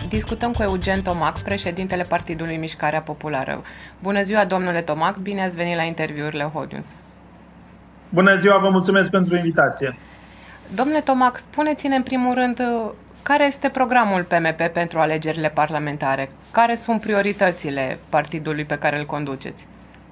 Discutăm cu Eugen Tomac, președintele Partidului Mișcarea Populară. Bună ziua, domnule Tomac, bine ați venit la interviurile Hot News. Bună ziua, vă mulțumesc pentru invitație. Domnule Tomac, spuneți-ne în primul rând care este programul PMP pentru alegerile parlamentare? Care sunt prioritățile partidului pe care îl conduceți?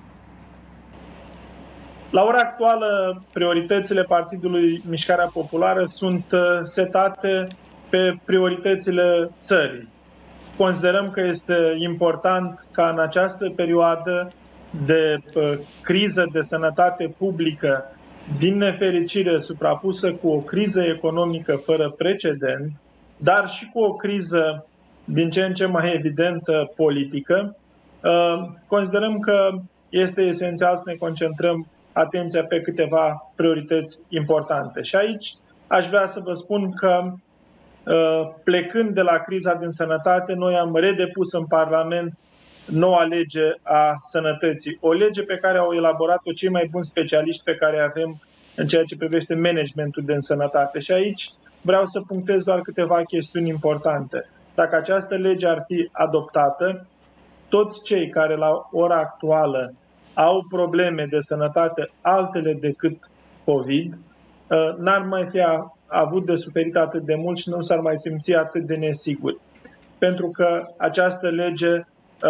La ora actuală, prioritățile Partidului Mișcarea Populară sunt setate pe prioritățile țării. Considerăm că este important ca în această perioadă de criză de sănătate publică, din nefericire suprapusă cu o criză economică fără precedent, dar și cu o criză din ce în ce mai evidentă politică, considerăm că este esențial să ne concentrăm atenția pe câteva priorități importante. Și aici aș vrea să vă spun că, plecând de la criza din sănătate, noi am redepus în Parlament noua lege a sănătății. O lege pe care au elaborat-o cei mai buni specialiști pe care avem în ceea ce privește managementul de sănătate. Și aici vreau să punctez doar câteva chestiuni importante. Dacă această lege ar fi adoptată, toți cei care la ora actuală au probleme de sănătate altele decât COVID, n-ar mai fi avut de suferit atât de mult și nu s-ar mai simți atât de nesiguri. Pentru că această lege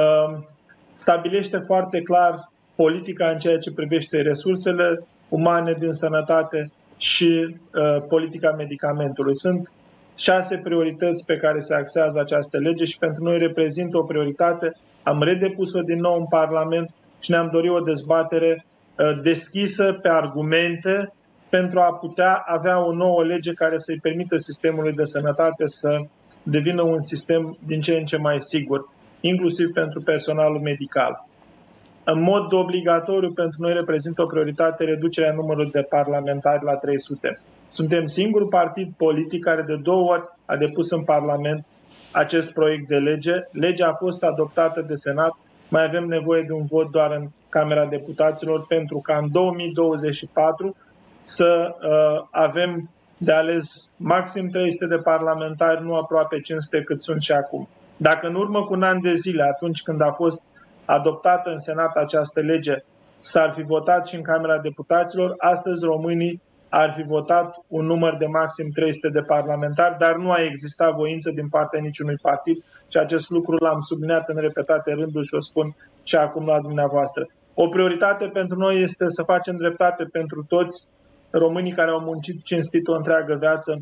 stabilește foarte clar politica în ceea ce privește resursele umane din sănătate și politica medicamentului. Sunt 6 priorități pe care se axează această lege și pentru noi reprezintă o prioritate. Am redepus-o din nou în Parlament și ne-am dorit o dezbatere deschisă pe argumente pentru a putea avea o nouă lege care să-i permită sistemului de sănătate să devină un sistem din ce în ce mai sigur, inclusiv pentru personalul medical. În mod obligatoriu, pentru noi reprezintă o prioritate reducerea numărului de parlamentari la 300. Suntem singurul partid politic care de 2 ori a depus în Parlament acest proiect de lege. Legea a fost adoptată de Senat, mai avem nevoie de un vot doar în Camera Deputaților pentru ca în 2024 să avem de ales maxim 300 de parlamentari, nu aproape 500 cât sunt și acum. Dacă în urmă cu un an de zile, atunci când a fost adoptată în Senat această lege, s-ar fi votat și în Camera Deputaților, astăzi românii ar fi votat un număr de maxim 300 de parlamentari, dar nu a existat voință din partea niciunui partid și acest lucru l-am subliniat în repetate rânduri și o spun și acum la dumneavoastră. O prioritate pentru noi este să facem dreptate pentru toți românii care au muncit cinstit o întreagă viață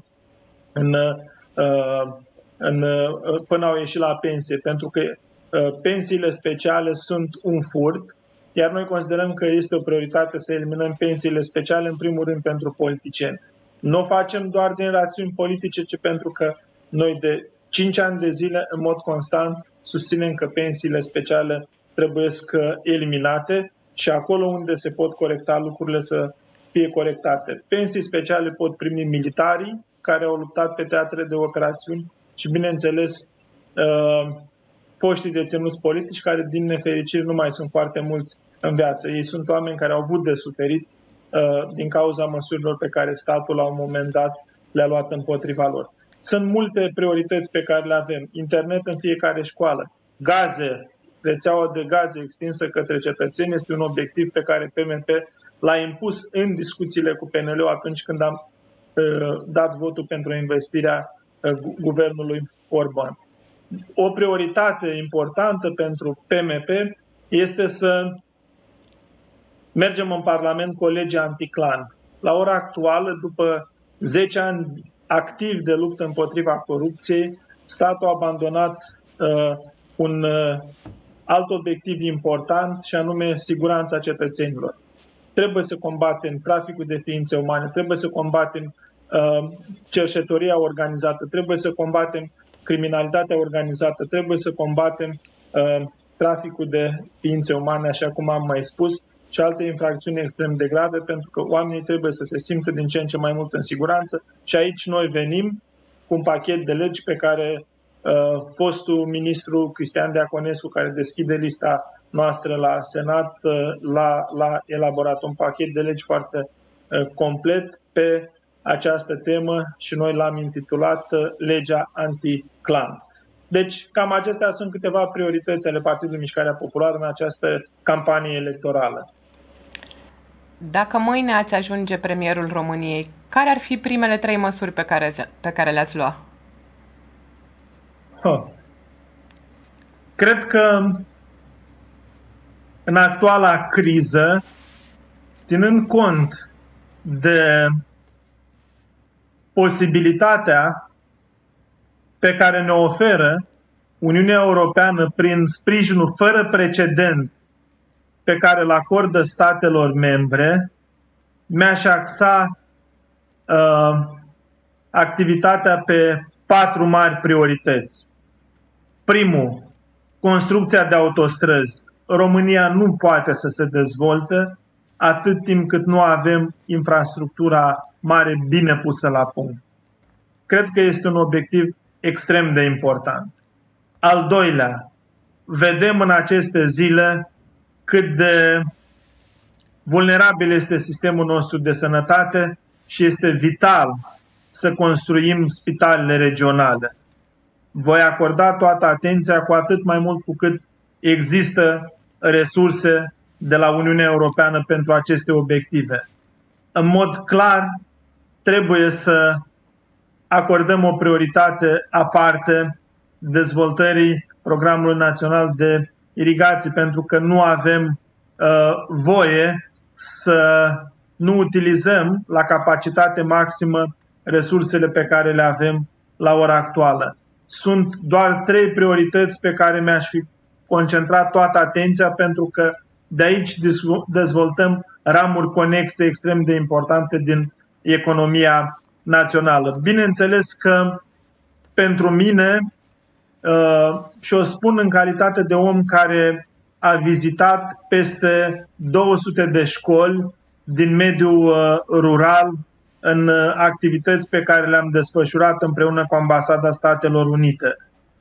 până au ieșit la pensie, pentru că pensiile speciale sunt un furt, iar noi considerăm că este o prioritate să eliminăm pensiile speciale, în primul rând pentru politicieni. Nu o facem doar din rațiuni politice, ci pentru că noi de 5 ani de zile, în mod constant, susținem că pensiile speciale trebuie eliminate și acolo unde se pot corecta lucrurile să fie corectate. Pensii speciale pot primi militarii care au luptat pe teatre de operațiuni și, bineînțeles, foștii deținuți politici care, din nefericire, nu mai sunt foarte mulți în viață. Ei sunt oameni care au avut de suferit din cauza măsurilor pe care statul la un moment dat le-a luat împotriva lor. Sunt multe priorități pe care le avem. Internet în fiecare școală, gaze, rețeaua de gaze extinsă către cetățeni este un obiectiv pe care PMP l-a impus în discuțiile cu PNL-ul atunci când am dat votul pentru investirea guvernului Orban. O prioritate importantă pentru PMP este să mergem în Parlament cu o lege anticlan. La ora actuală, după 10 ani activ de luptă împotriva corupției, statul a abandonat un alt obiectiv important și anume siguranța cetățenilor. Trebuie să combatem traficul de ființe umane, trebuie să combatem cerșetoria organizată, trebuie să combatem criminalitatea organizată, trebuie să combatem traficul de ființe umane, așa cum am mai spus, și alte infracțiuni extrem de grave, pentru că oamenii trebuie să se simtă din ce în ce mai mult în siguranță și aici noi venim cu un pachet de legi pe care fostul ministru Cristian Deaconescu, care deschide lista noastră la Senat, l-a elaborat un pachet de legi foarte complet pe această temă și noi l-am intitulat Legea Anticlan. Deci, cam acestea sunt câteva priorități ale Partidului Mișcarea Populară în această campanie electorală. Dacă mâine ați ajunge premierul României, care ar fi primele 3 măsuri pe care le-ați lua? Cred că în actuala criză, ținând cont de posibilitatea pe care ne oferă Uniunea Europeană prin sprijinul fără precedent pe care îl acordă statelor membre, mi-aș axa activitatea pe 4 mari priorități. Primul, construcția de autostrăzi. România nu poate să se dezvolte atât timp cât nu avem infrastructura mare bine pusă la punct. Cred că este un obiectiv extrem de important. Al doilea, vedem în aceste zile cât de vulnerabil este sistemul nostru de sănătate și este vital să construim spitalele regionale. Voi acorda toată atenția, cu atât mai mult cu cât există resurse de la Uniunea Europeană pentru aceste obiective. În mod clar, trebuie să acordăm o prioritate aparte dezvoltării Programului Național de Irigații, pentru că nu avem voie să nu utilizăm la capacitate maximă resursele pe care le avem la ora actuală. Sunt doar 3 priorități pe care mi-aș fi concentrat toată atenția, pentru că de aici dezvoltăm ramuri conexe extrem de importante din economia națională. Bineînțeles că pentru mine, și o spun în calitate de om care a vizitat peste 200 de școli din mediul rural în activități pe care le-am desfășurat împreună cu Ambasada Statelor Unite.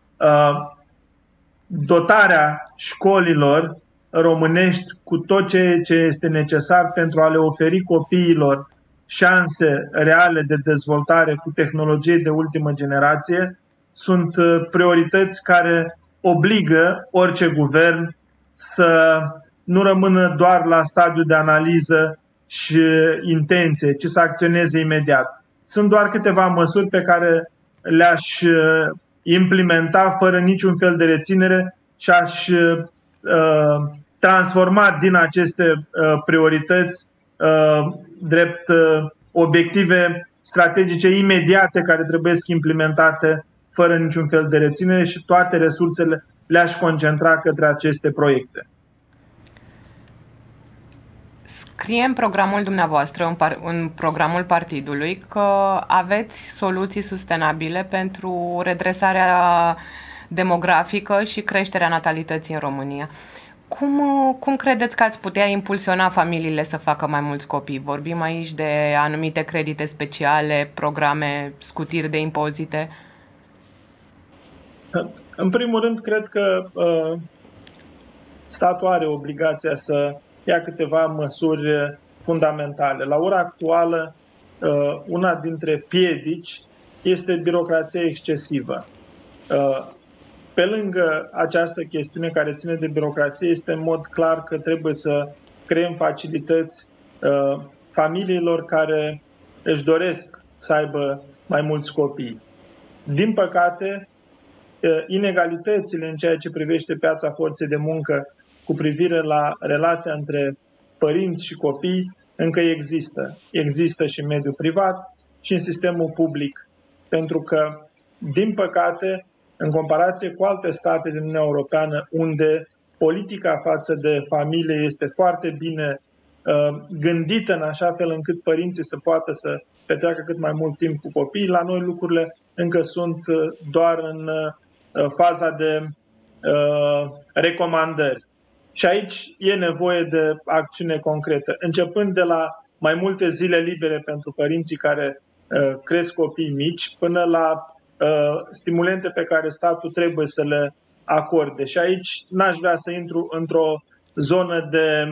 Dotarea școlilor românești cu tot ce este necesar pentru a le oferi copiilor șanse reale de dezvoltare cu tehnologie de ultimă generație sunt priorități care obligă orice guvern să nu rămână doar la stadiul de analiză și intenție, ci să acționeze imediat. Sunt doar câteva măsuri pe care le-aș implementa fără niciun fel de reținere și aș transforma din aceste priorități drept obiective strategice imediate care trebuie implementate fără niciun fel de reținere și toate resursele le-aș concentra către aceste proiecte. Scrie în programul dumneavoastră, în programul partidului, că aveți soluții sustenabile pentru redresarea demografică și creșterea natalității în România. Cum credeți că ați putea impulsiona familiile să facă mai mulți copii? Vorbim aici de anumite credite speciale, programe, scutiri de impozite? În primul rând, cred că statul are obligația să ia câteva măsuri fundamentale. La ora actuală, una dintre piedici este birocrația excesivă. Pe lângă această chestiune care ține de birocrație, este în mod clar că trebuie să creăm facilități familiilor care își doresc să aibă mai mulți copii. Din păcate, inegalitățile în ceea ce privește piața forței de muncă cu privire la relația între părinți și copii încă există. Există și în mediul privat și în sistemul public. Pentru că, din păcate, în comparație cu alte state din Uniunea Europeană, unde politica față de familie este foarte bine gândită în așa fel încât părinții să poată să petreacă cât mai mult timp cu copiii, la noi lucrurile încă sunt doar în faza de recomandări. Și aici e nevoie de acțiune concretă, începând de la mai multe zile libere pentru părinții care cresc copii mici, până la stimulente pe care statul trebuie să le acorde. Și aici n-aș vrea să intru într-o zonă de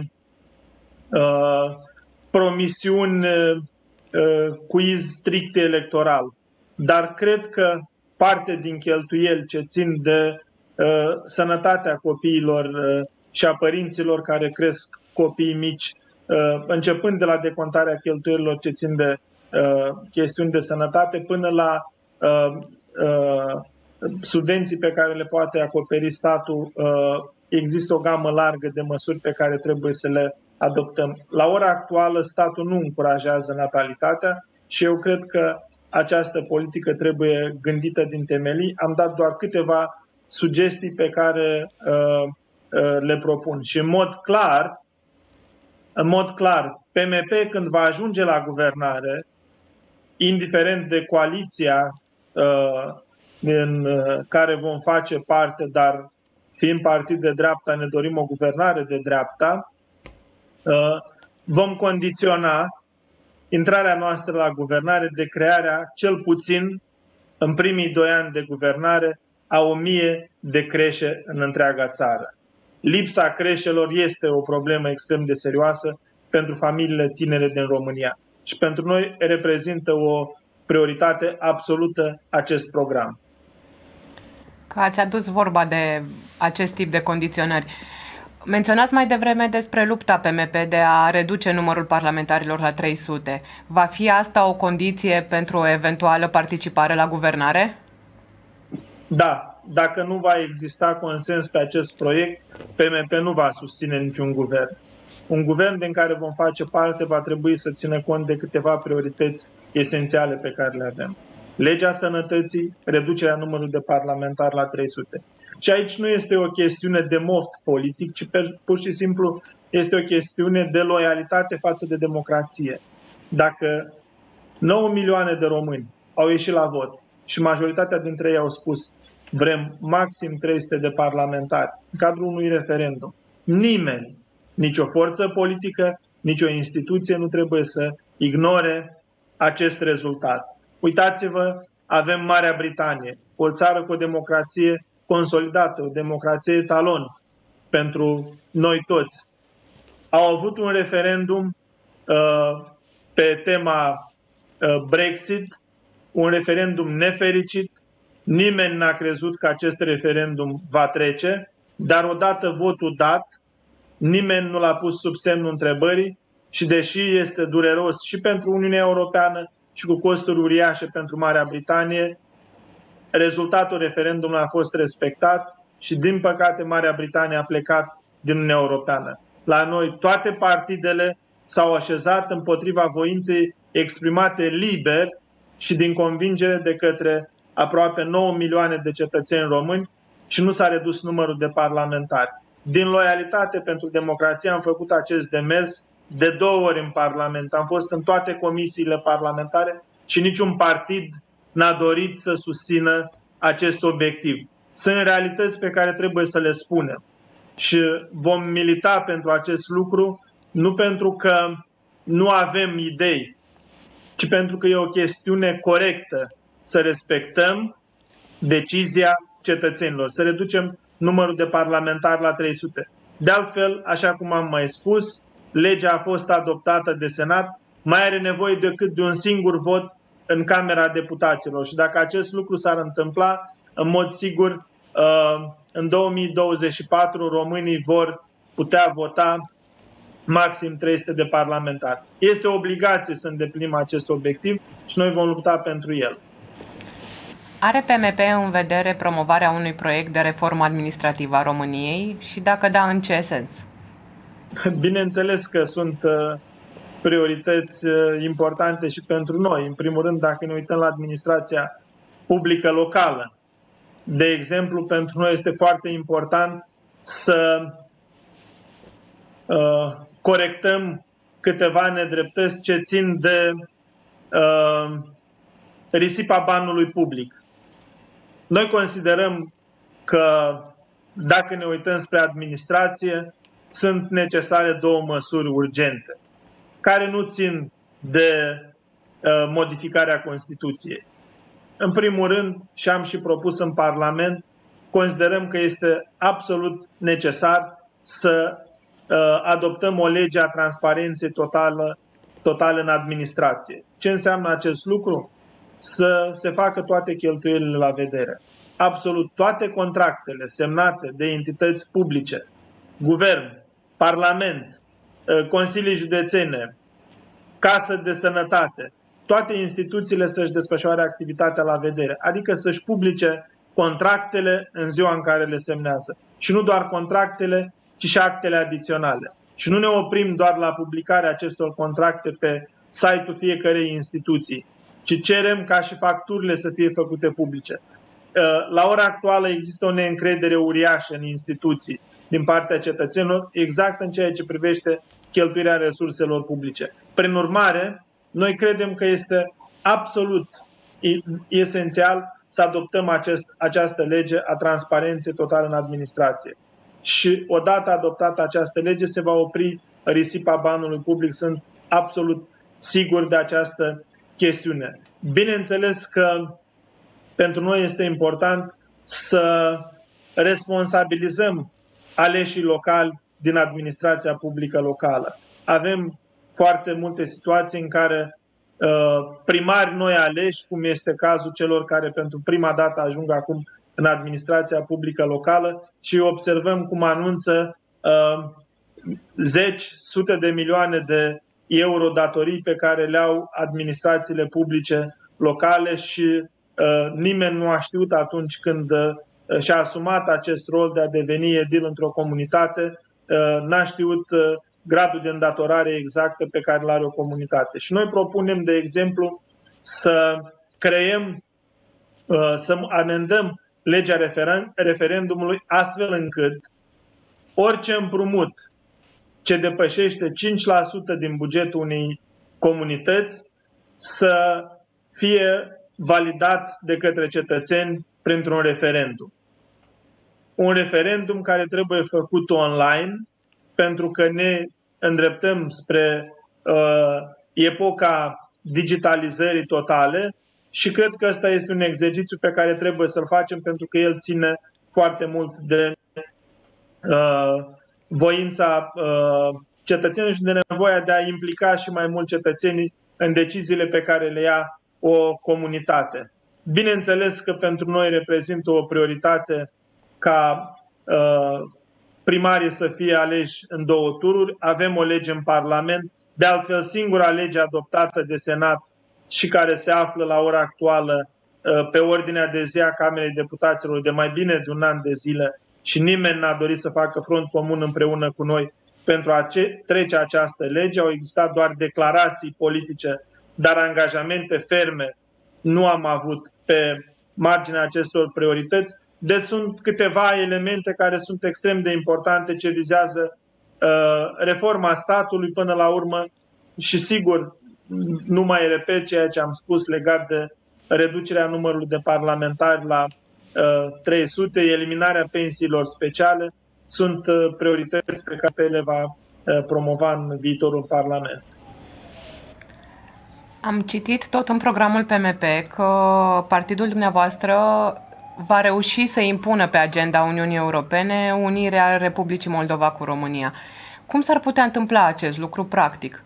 promisiuni quiz strict electoral. Dar cred că parte din cheltuieli ce țin de sănătatea copiilor și a părinților care cresc copii mici, începând de la decontarea cheltuielilor ce țin de chestiuni de sănătate până la subvenții pe care le poate acoperi statul. Există o gamă largă de măsuri pe care trebuie să le adoptăm. La ora actuală, statul nu încurajează natalitatea și eu cred că această politică trebuie gândită din temelii. Am dat doar câteva sugestii pe care le propun. Și în mod clar, PMP când va ajunge la guvernare, indiferent de coaliția în care vom face parte, dar fiind partid de dreapta, ne dorim o guvernare de dreapta, vom condiționa intrarea noastră la guvernare de crearea, cel puțin în primii 2 ani de guvernare, a 1000 de creșe în întreaga țară. Lipsa creșelor este o problemă extrem de serioasă pentru familiile tinere din România și pentru noi reprezintă o prioritate absolută acest program. Că ați adus vorba de acest tip de condiționări. Menționați mai devreme despre lupta PMP de a reduce numărul parlamentarilor la 300. Va fi asta o condiție pentru o eventuală participare la guvernare? Da, dacă nu va exista consens pe acest proiect, PMP nu va susține niciun guvern. Un guvern din care vom face parte va trebui să țină cont de câteva priorități esențiale pe care le avem. Legea sănătății, reducerea numărului de parlamentari la 300. Și aici nu este o chestiune de moft politic, ci pur și simplu este o chestiune de loialitate față de democrație. Dacă 9 milioane de români au ieșit la vot și majoritatea dintre ei au spus vrem maxim 300 de parlamentari în cadrul unui referendum, nimeni, nicio forță politică, nicio instituție nu trebuie să ignore acest rezultat. Uitați-vă, avem Marea Britanie, o țară cu o democrație consolidată, o democrație etalon pentru noi toți. Au avut un referendum pe tema Brexit, un referendum nefericit. Nimeni n-a crezut că acest referendum va trece, dar odată votul dat, nimeni nu l-a pus sub semnul întrebării și deși este dureros și pentru Uniunea Europeană și cu costuri uriașe pentru Marea Britanie, rezultatul referendumului a fost respectat și, din păcate, Marea Britanie a plecat din Uniunea Europeană. La noi, toate partidele s-au așezat împotriva voinței exprimate liber și din convingere de către aproape 9 milioane de cetățeni români și nu s-a redus numărul de parlamentari. Din loialitate pentru democrație am făcut acest demers de 2 ori în Parlament. Am fost în toate comisiile parlamentare și niciun partid n-a dorit să susțină acest obiectiv. Sunt realități pe care trebuie să le spunem și vom milita pentru acest lucru, nu pentru că nu avem idei, ci pentru că e o chestiune corectă să respectăm decizia cetățenilor, să reducem numărul de parlamentari la 300. De altfel, așa cum am mai spus, legea a fost adoptată de Senat, mai are nevoie decât de un singur vot în Camera Deputaților. Și dacă acest lucru s-ar întâmpla, în mod sigur, în 2024 românii vor putea vota maxim 300 de parlamentari. Este o obligație să îndeplinim acest obiectiv și noi vom lupta pentru el. Are PMP în vedere promovarea unui proiect de reformă administrativă a României și dacă da, în ce sens? Bineînțeles că sunt priorități importante și pentru noi. În primul rând, dacă ne uităm la administrația publică locală. De exemplu, pentru noi este foarte important să corectăm câteva nedreptăți ce țin de risipa banului public. Noi considerăm că dacă ne uităm spre administrație, sunt necesare 2 măsuri urgente, care nu țin de modificarea Constituției. În primul rând, și am și propus în Parlament, considerăm că este absolut necesar să adoptăm o lege a transparenței totale în administrație. Ce înseamnă acest lucru? să se facă toate cheltuielile la vedere. Absolut toate contractele semnate de entități publice, guvern, parlament, consilii județene, casă de sănătate, toate instituțiile să-și desfășoare activitatea la vedere, adică să-și publice contractele în ziua în care le semnează. Și nu doar contractele, ci și actele adiționale. Și nu ne oprim doar la publicarea acestor contracte pe site-ul fiecărei instituții, ci cerem ca și facturile să fie făcute publice. La ora actuală există o neîncredere uriașă în instituții din partea cetățenilor, exact în ceea ce privește cheltuirea resurselor publice. Prin urmare, noi credem că este absolut esențial să adoptăm această lege a transparenței totale în administrație. Și odată adoptată această lege, se va opri risipa banului public. Sunt absolut sigur de această chestiune. Bineînțeles că pentru noi este important să responsabilizăm aleșii locali din administrația publică locală. Avem foarte multe situații în care primari noi aleși, cum este cazul celor care pentru prima dată ajung acum în administrația publică locală, și observăm cum anunță zeci, sute de milioane de euro datorii pe care le au administrațiile publice locale și nimeni nu a știut atunci când și-a asumat acest rol de a deveni edil într-o comunitate, n-a știut gradul de îndatorare exactă pe care îl are o comunitate. Și noi propunem, de exemplu, să creăm, să amendăm legea referendumului astfel încât orice împrumut ce depășește 5% din bugetul unei comunități să fie validat de către cetățeni printr-un referendum. Un referendum care trebuie făcut online, pentru că ne îndreptăm spre epoca digitalizării totale și cred că ăsta este un exercițiu pe care trebuie să-l facem, pentru că el ține foarte mult de voința cetățenilor și de nevoia de a implica și mai mult cetățenii în deciziile pe care le ia o comunitate. Bineînțeles că pentru noi reprezintă o prioritate ca primarii să fie aleși în 2 tururi. Avem o lege în Parlament, de altfel singura lege adoptată de Senat și care se află la ora actuală pe ordinea de zi a Camerei Deputaților de mai bine de un an de zile și nimeni n-a dorit să facă front comun împreună cu noi pentru a trece această lege. Au existat doar declarații politice, dar angajamente ferme nu am avut pe marginea acestor priorități. Deci sunt câteva elemente care sunt extrem de importante, ce vizează reforma statului până la urmă și, sigur, nu mai repet ceea ce am spus legat de reducerea numărului de parlamentari la 300, eliminarea pensiilor speciale, sunt priorități pe care le va promova în viitorul Parlament. Am citit tot în programul PMP că partidul dumneavoastră va reuși să impună pe agenda Uniunii Europene unirea Republicii Moldova cu România. Cum s-ar putea întâmpla acest lucru practic?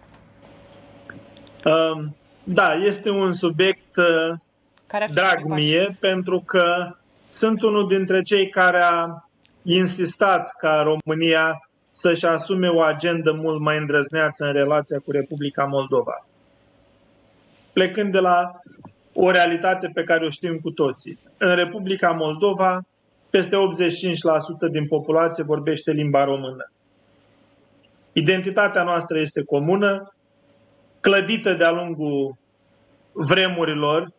Da, este un subiect drag mie, pentru că sunt unul dintre cei care a insistat ca România să-și asume o agendă mult mai îndrăzneață în relația cu Republica Moldova. Plecând de la o realitate pe care o știm cu toții. În Republica Moldova, peste 85% din populație vorbește limba română. Identitatea noastră este comună, clădită de-a lungul vremurilor,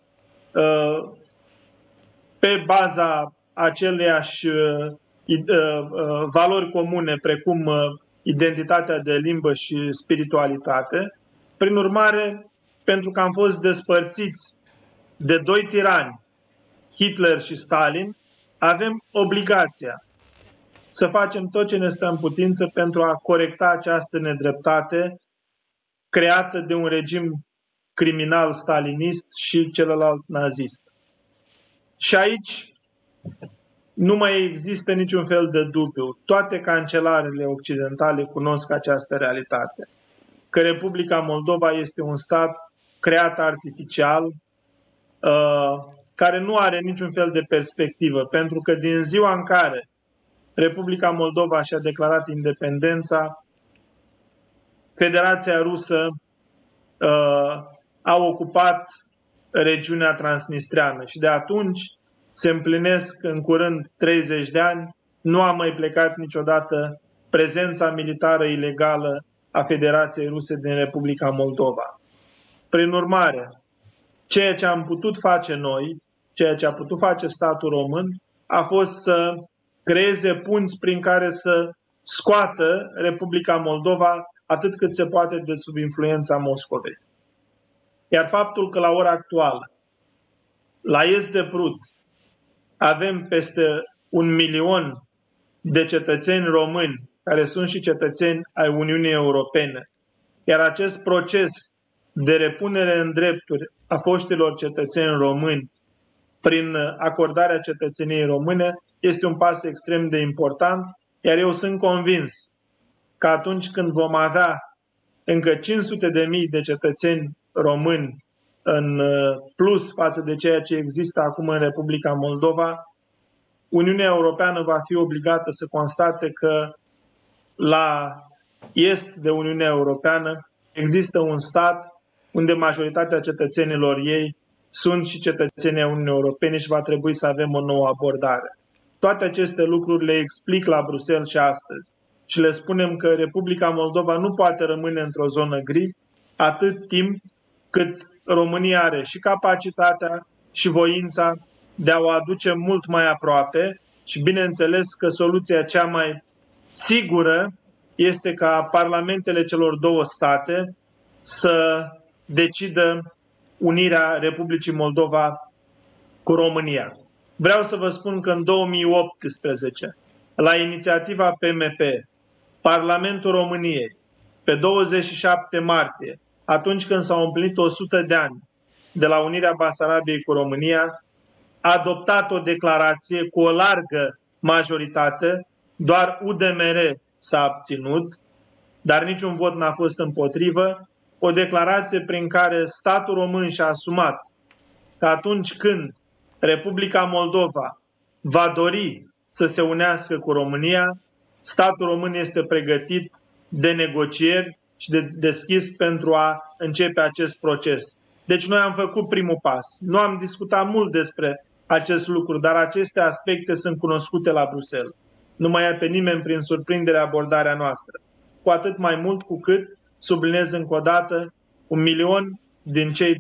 pe baza aceleiași valori comune, precum identitatea de limbă și spiritualitate. Prin urmare, pentru că am fost despărțiți de 2 tirani, Hitler și Stalin, avem obligația să facem tot ce ne stă în putință pentru a corecta această nedreptate creată de un regim criminal stalinist și celălalt nazist. Și aici nu mai există niciun fel de dubiu. Toate cancelarele occidentale cunosc această realitate. Că Republica Moldova este un stat creat artificial, care nu are niciun fel de perspectivă, pentru că din ziua în care Republica Moldova și-a declarat independența, Federația Rusă a ocupat regiunea transnistreană și de atunci se împlinesc în curând 30 de ani, nu a mai plecat niciodată prezența militară ilegală a Federației Ruse din Republica Moldova. Prin urmare, ceea ce am putut face noi, ceea ce a putut face statul român, a fost să creeze punți prin care să scoată Republica Moldova atât cât se poate de sub influența Moscovei. Iar faptul că la ora actuală, la est de Prut, avem peste 1 milion de cetățeni români care sunt și cetățeni ai Uniunii Europene, iar acest proces de repunere în drepturi a foștilor cetățeni români prin acordarea cetățeniei române este un pas extrem de important, iar eu sunt convins că atunci când vom avea încă 500.000 de cetățeni români în plus față de ceea ce există acum în Republica Moldova, Uniunea Europeană va fi obligată să constate că la est de Uniunea Europeană există un stat unde majoritatea cetățenilor ei sunt și cetățenii Uniunii Europene și va trebui să avem o nouă abordare. Toate aceste lucruri le explic la Bruxelles și astăzi și le spunem că Republica Moldova nu poate rămâne într-o zonă gri atât timp cât România are și capacitatea și voința de a o aduce mult mai aproape și bineînțeles că soluția cea mai sigură este ca parlamentele celor două state să decidă unirea Republicii Moldova cu România. Vreau să vă spun că în 2018, la inițiativa PMP, Parlamentul României, pe 27 martie, atunci când s-au împlinit 100 de ani de la unirea Basarabiei cu România, a adoptat o declarație cu o largă majoritate, doar UDMR s-a abținut, dar niciun vot n-a fost împotrivă, o declarație prin care statul român și-a asumat că atunci când Republica Moldova va dori să se unească cu România, statul român este pregătit de negocieri și de deschis pentru a începe acest proces. Deci noi am făcut primul pas. Nu am discutat mult despre acest lucru, dar aceste aspecte sunt cunoscute la Bruxelles. Nu mai ia pe nimeni prin surprindere abordarea noastră. Cu atât mai mult cu cât, subliniez încă o dată, 1 milion din cei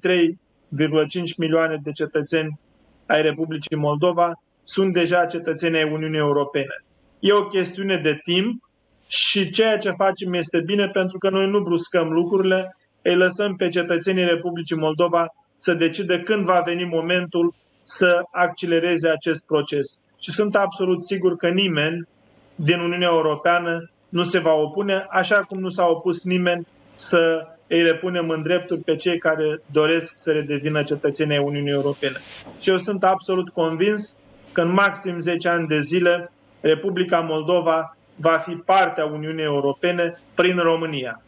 3,5 milioane de cetățeni ai Republicii Moldova sunt deja cetățeni ai Uniunii Europene. E o chestiune de timp și ceea ce facem este bine pentru că noi nu bruscăm lucrurile, îi lăsăm pe cetățenii Republicii Moldova să decide când va veni momentul să accelereze acest proces. Și sunt absolut sigur că nimeni din Uniunea Europeană nu se va opune, așa cum nu s-a opus nimeni să îi repunem în drepturi pe cei care doresc să redevină cetățenii ai Uniunii Europene. Și eu sunt absolut convins că în maxim 10 ani de zile Republica Moldova va fi parte a Uniunii Europene prin România.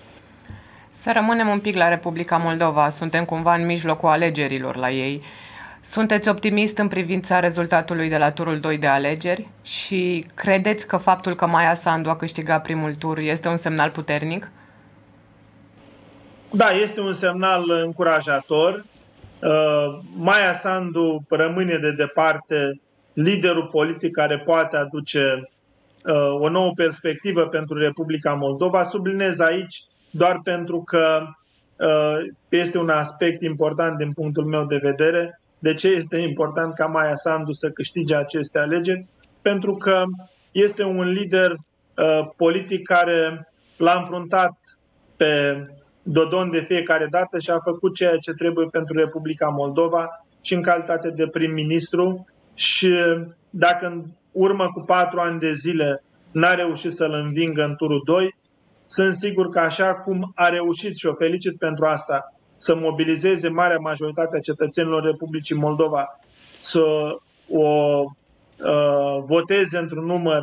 Să rămânem un pic la Republica Moldova. Suntem cumva în mijlocul alegerilor la ei. Sunteți optimist în privința rezultatului de la turul 2 de alegeri și credeți că faptul că Maia Sandu a câștigat primul tur este un semnal puternic? Da, este un semnal încurajator. Maia Sandu rămâne de departe liderul politic care poate aduce o nouă perspectivă pentru Republica Moldova. Subliniez aici doar pentru că este un aspect important din punctul meu de vedere. De ce este important ca Maia Sandu să câștige aceste alegeri? Pentru că este un lider politic care l-a înfruntat pe Dodon de fiecare dată și a făcut ceea ce trebuie pentru Republica Moldova și în calitate de prim-ministru. Și dacă în urmă cu 4 ani de zile n-a reușit să-l învingă în turul 2, sunt sigur că așa cum a reușit, și o felicit pentru asta, să mobilizeze marea majoritate a cetățenilor Republicii Moldova să o voteze într-un număr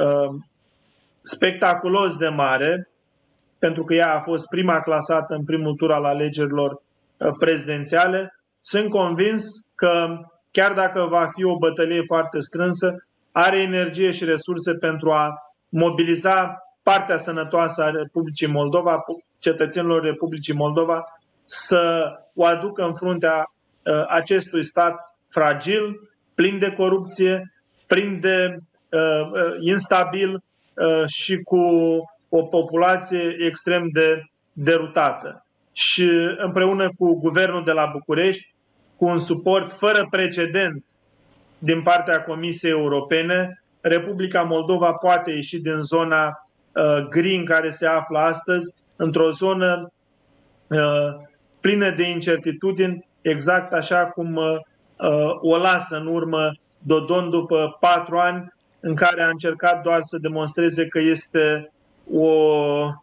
spectaculos de mare, pentru că ea a fost prima clasată în primul tur al alegerilor prezidențiale, sunt convins că chiar dacă va fi o bătălie foarte strânsă, are energie și resurse pentru a mobiliza partea sănătoasă a Republicii Moldova, cetățenilor Republicii Moldova, să o aducă în fruntea acestui stat fragil, plin de corupție, plin de instabil și cu o populație extrem de derutată. Și împreună cu guvernul de la București, cu un suport fără precedent din partea Comisiei Europene, Republica Moldova poate ieși din zona gri în care se află astăzi, într-o zonă plină de incertitudini, exact așa cum o lasă în urmă Dodon după 4 ani, în care a încercat doar să demonstreze că este o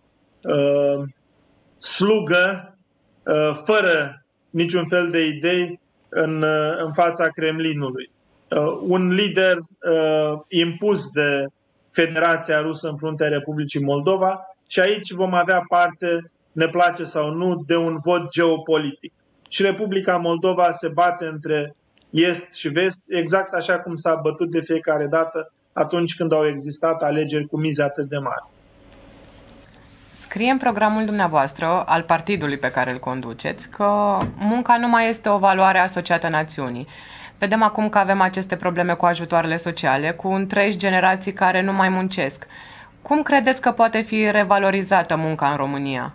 slugă fără niciun fel de idei în fața Kremlinului. Un lider impus de Federația Rusă în fruntea Republicii Moldova și aici vom avea parte, ne place sau nu, de un vot geopolitic. Și Republica Moldova se bate între est și vest, exact așa cum s-a bătut de fiecare dată atunci când au existat alegeri cu mize atât de mari. Scrie în programul dumneavoastră, al partidului pe care îl conduceți, că munca nu mai este o valoare asociată națiunii. Vedem acum că avem aceste probleme cu ajutoarele sociale, cu întregi generații care nu mai muncesc. Cum credeți că poate fi revalorizată munca în România?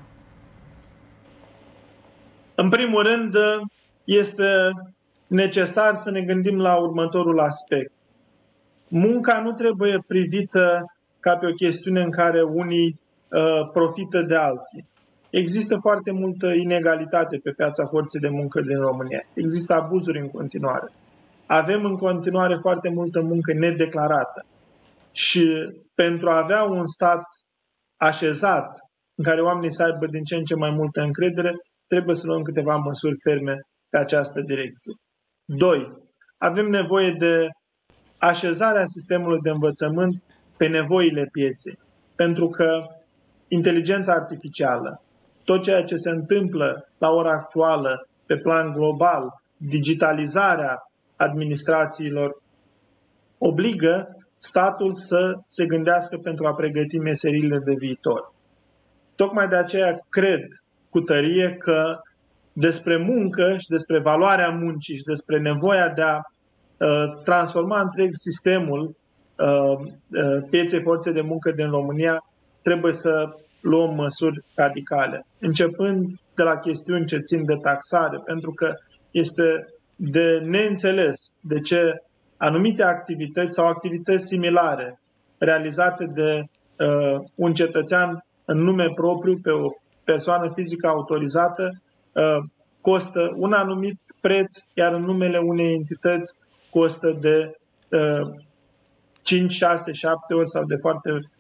În primul rând, este necesar să ne gândim la următorul aspect. Munca nu trebuie privită ca pe o chestiune în care unii profită de alții. Există foarte multă inegalitate pe piața forței de muncă din România. Există abuzuri în continuare. Avem în continuare foarte multă muncă nedeclarată. Și pentru a avea un stat așezat, în care oamenii să aibă din ce în ce mai multă încredere, trebuie să luăm câteva măsuri ferme pe această direcție. 2. Avem nevoie de așezarea sistemului de învățământ pe nevoile pieței. Pentru că inteligența artificială, tot ceea ce se întâmplă la ora actuală pe plan global, digitalizarea administrațiilor, obligă statul să se gândească pentru a pregăti meseriile de viitor. Tocmai de aceea cred cu tărie că despre muncă și despre valoarea muncii și despre nevoia de a transforma întreg sistemul pieței forței de muncă din România, trebuie să luăm măsuri radicale, începând de la chestiuni ce țin de taxare, pentru că este de neînțeles de ce anumite activități sau activități similare realizate de un cetățean în nume propriu pe o persoană fizică autorizată costă un anumit preț, iar în numele unei entități costă de 5, 6, 7 ori sau de foarte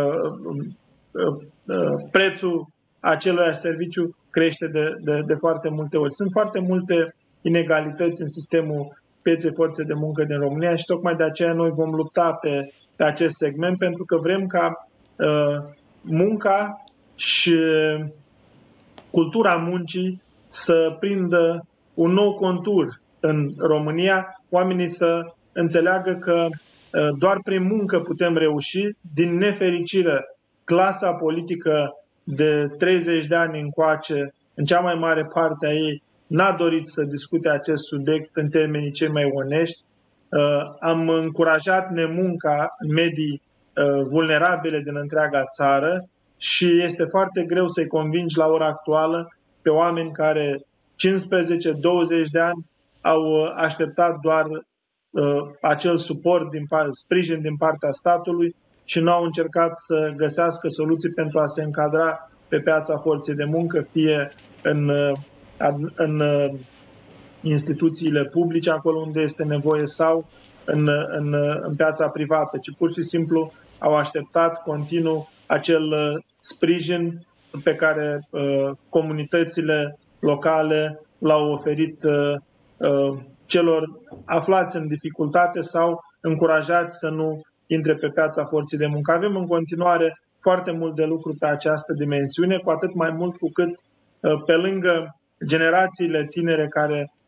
prețul acelui serviciu crește de foarte multe ori. Sunt foarte multe inegalități în sistemul pieței forței de muncă din România și tocmai de aceea noi vom lupta pe acest segment, pentru că vrem ca munca și cultura muncii să prindă un nou contur în România, oamenii să înțeleagă că doar prin muncă putem reuși. Din nefericire, clasa politică de 30 de ani încoace, în cea mai mare parte a ei, n-a dorit să discute acest subiect în termenii cei mai onești. Am încurajat nemunca în medii vulnerabile din întreaga țară și este foarte greu să-i convingi la ora actuală pe oameni care 15-20 de ani au așteptat doar acel suport, sprijin din partea statului și nu au încercat să găsească soluții pentru a se încadra pe piața forței de muncă, fie în instituțiile publice, acolo unde este nevoie, sau în piața privată, ci pur și simplu au așteptat continuu acel sprijin pe care comunitățile locale l-au oferit celor aflați în dificultate sau încurajați să nu intre pe piața forței de muncă. Avem în continuare foarte mult de lucru pe această dimensiune, cu atât mai mult cu cât pe lângă generațiile tinere care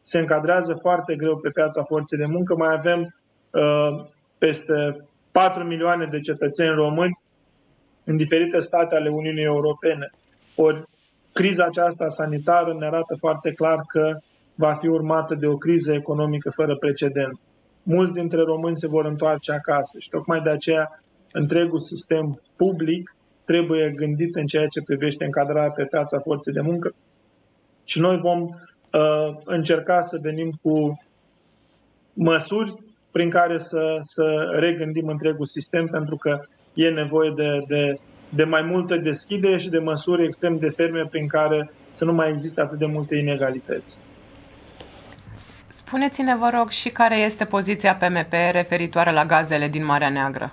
se încadrează foarte greu pe piața forței de muncă. Mai avem peste 4 milioane de cetățeni români în diferite state ale Uniunii Europene. Ori criza aceasta sanitară ne arată foarte clar că va fi urmată de o criză economică fără precedent. Mulți dintre români se vor întoarce acasă și tocmai de aceea întregul sistem public trebuie gândit în ceea ce privește încadrarea pe piața forței de muncă și noi vom încerca să venim cu măsuri prin care să regândim întregul sistem, pentru că e nevoie de mai multă deschidere și de măsuri extrem de ferme prin care să nu mai există atât de multe inegalități. Spuneți-ne, vă rog, și care este poziția PMP referitoare la gazele din Marea Neagră?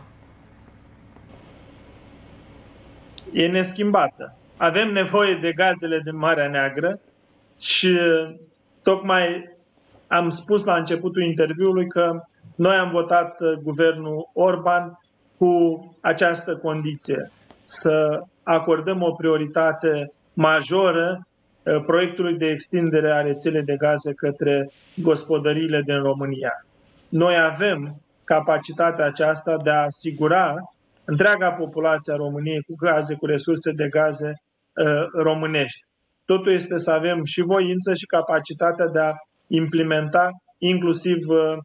E neschimbată. Avem nevoie de gazele din Marea Neagră și tocmai am spus la începutul interviului că noi am votat guvernul Orban cu această condiție, să acordăm o prioritate majoră proiectului de extindere a rețelei de gaze către gospodăriile din România. Noi avem capacitatea aceasta de a asigura întreaga populație a României cu gaze, cu resurse de gaze românești. Totul este să avem și voință și capacitatea de a implementa inclusiv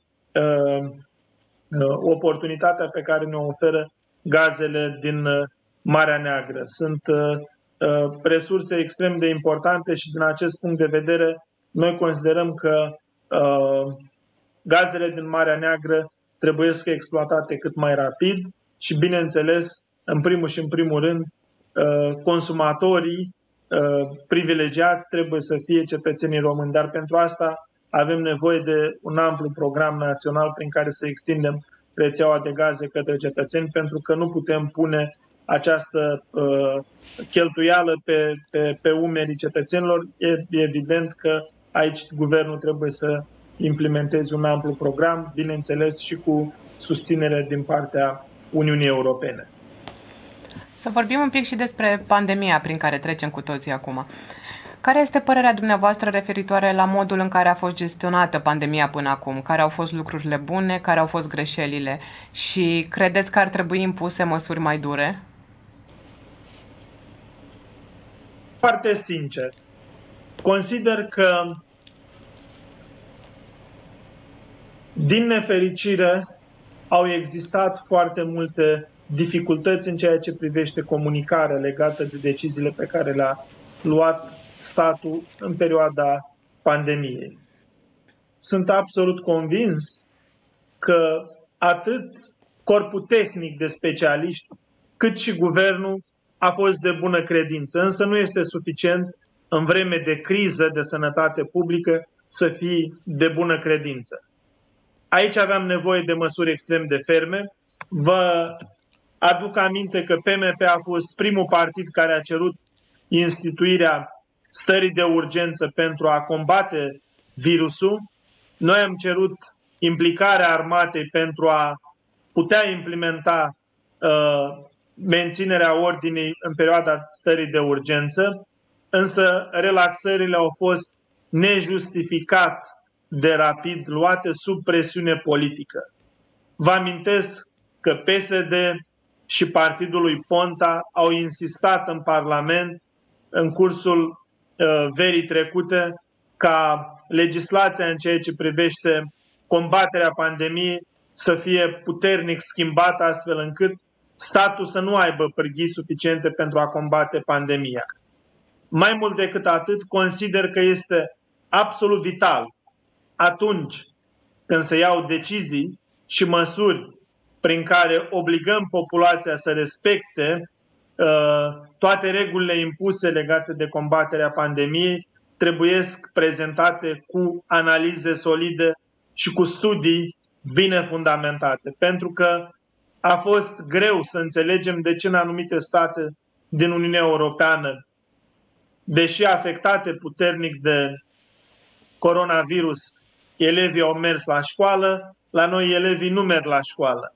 oportunitatea pe care ne oferă gazele din Marea Neagră. Sunt resurse extrem de importante și din acest punct de vedere noi considerăm că gazele din Marea Neagră trebuie să fie exploatate cât mai rapid și, bineînțeles, în primul și în primul rând, consumatorii privilegiați trebuie să fie cetățenii români, dar pentru asta avem nevoie de un amplu program național prin care să extindem rețeaua de gaze către cetățeni, pentru că nu putem pune această cheltuială pe umerii cetățenilor. E evident că aici guvernul trebuie să implementeze un amplu program, bineînțeles și cu susținere din partea Uniunii Europene. Să vorbim un pic și despre pandemia prin care trecem cu toții acum. Care este părerea dumneavoastră referitoare la modul în care a fost gestionată pandemia până acum? Care au fost lucrurile bune, care au fost greșelile? Și credeți că ar trebui impuse măsuri mai dure? Foarte sincer, consider că, din nefericire, au existat foarte multe dificultăți în ceea ce privește comunicarea legată de deciziile pe care le-a luat statul în perioada pandemiei. Sunt absolut convins că atât corpul tehnic de specialiști, cât și guvernul a fost de bună credință, însă nu este suficient în vreme de criză de sănătate publică să fii de bună credință. Aici aveam nevoie de măsuri extrem de ferme. Vă aduc aminte că PMP a fost primul partid care a cerut instituirea stării de urgență pentru a combate virusul. Noi am cerut implicarea armatei pentru a putea implementa menținerea ordinii în perioada stării de urgență, însă relaxările au fost nejustificat de rapid luate sub presiune politică. Vă amintesc că PSD și partidul lui Ponta au insistat în Parlament în cursul verii trecute ca legislația în ceea ce privește combaterea pandemiei să fie puternic schimbată astfel încât statul să nu aibă pârghii suficiente pentru a combate pandemia. Mai mult decât atât, consider că este absolut vital atunci când se iau decizii și măsuri prin care obligăm populația să respecte toate regulile impuse legate de combaterea pandemiei, trebuiesc prezentate cu analize solide și cu studii bine fundamentate. Pentru că a fost greu să înțelegem de ce în anumite state din Uniunea Europeană, deși afectate puternic de coronavirus, elevii au mers la școală, la noi elevii nu merg la școală.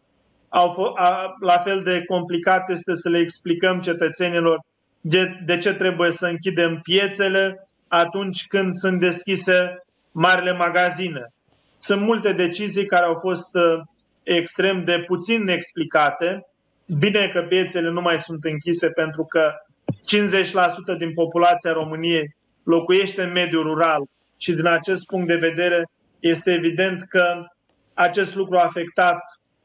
La fel de complicat este să le explicăm cetățenilor de ce trebuie să închidem piețele atunci când sunt deschise marile magazine. Sunt multe decizii care au fost extrem de puțin explicate. Bine că piețele nu mai sunt închise, pentru că 50% din populația României locuiește în mediul rural și din acest punct de vedere este evident că acest lucru a afectat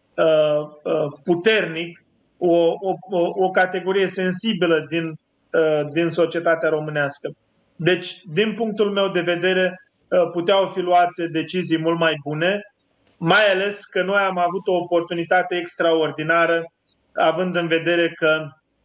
puternic o categorie sensibilă din societatea românească. Deci, din punctul meu de vedere, puteau fi luate decizii mult mai bune, mai ales că noi am avut o oportunitate extraordinară, având în vedere că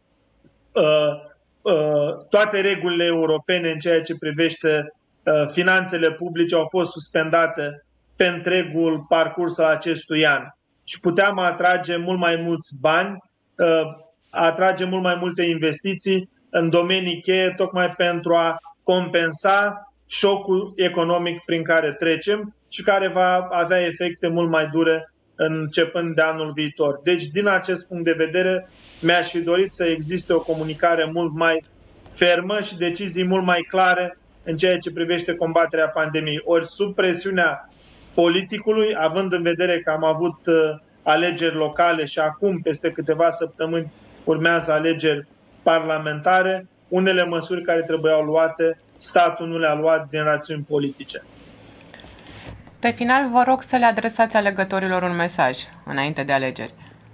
toate regulile europene în ceea ce privește finanțele publice au fost suspendate pe întregul parcurs al acestui an. Și puteam atrage mult mai mulți bani, atrage mult mai multe investiții în domenii cheie, tocmai pentru a compensa șocul economic prin care trecem și care va avea efecte mult mai dure începând de anul viitor. Deci, din acest punct de vedere, mi-aș fi dorit să existe o comunicare mult mai fermă și decizii mult mai clare în ceea ce privește combaterea pandemiei. Ori sub presiunea politicului, având în vedere că am avut alegeri locale și acum, peste câteva săptămâni, urmează alegeri parlamentare, unele măsuri care trebuiau luate, statul nu le-a luat din rațiuni politice. Pe final, vă rog să le adresați alegătorilor un mesaj înainte de alegeri.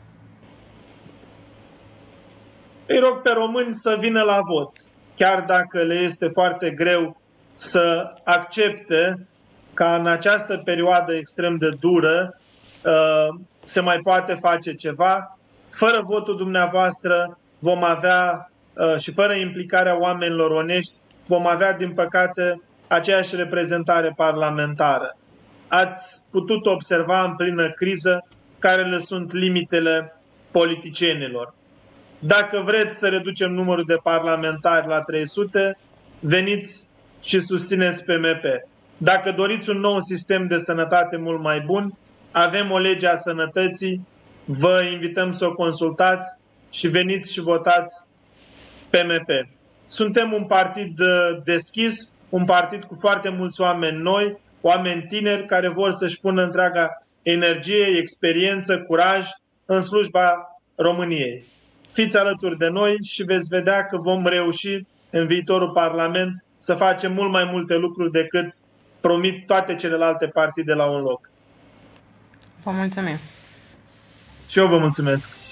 Îi rog pe români să vină la vot, chiar dacă le este foarte greu să accepte ca în această perioadă extrem de dură se mai poate face ceva. Fără votul dumneavoastră vom avea, și fără implicarea oamenilor onești, vom avea, din păcate, aceeași reprezentare parlamentară. Ați putut observa în plină criză care le sunt limitele politicienilor. Dacă vreți să reducem numărul de parlamentari la 300, veniți și susțineți PMP. Dacă doriți un nou sistem de sănătate mult mai bun, avem o lege a sănătății, vă invităm să o consultați și veniți și votați PMP. Suntem un partid deschis, un partid cu foarte mulți oameni noi, oameni tineri care vor să-și pună întreaga energie, experiență, curaj în slujba României. Fiți alături de noi și veți vedea că vom reuși în viitorul Parlament să facem mult mai multe lucruri decât promit toate celelalte partide la un loc. Vă mulțumim! Și eu vă mulțumesc!